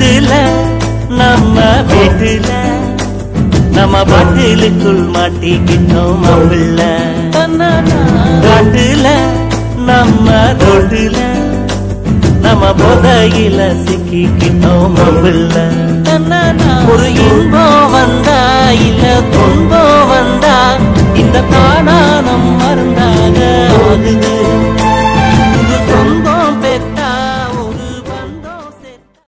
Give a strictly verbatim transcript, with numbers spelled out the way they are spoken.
காட்டுல நம்ம வீட்டுல நம்ம பாட்டிலுக்குள் மாட்டிக்கிட்டோம் மாப்பிள்ள. காட்டுல நம்ம ரோட்டுல நம்ம போதையில சிக்கிக்கிட்டோம் மாப்பிள்ள. ஒரு இன்பம் வந்தா இல்ல துன்பம் வந்தா இந்த தானானம் மருந்தாக ஆகுது.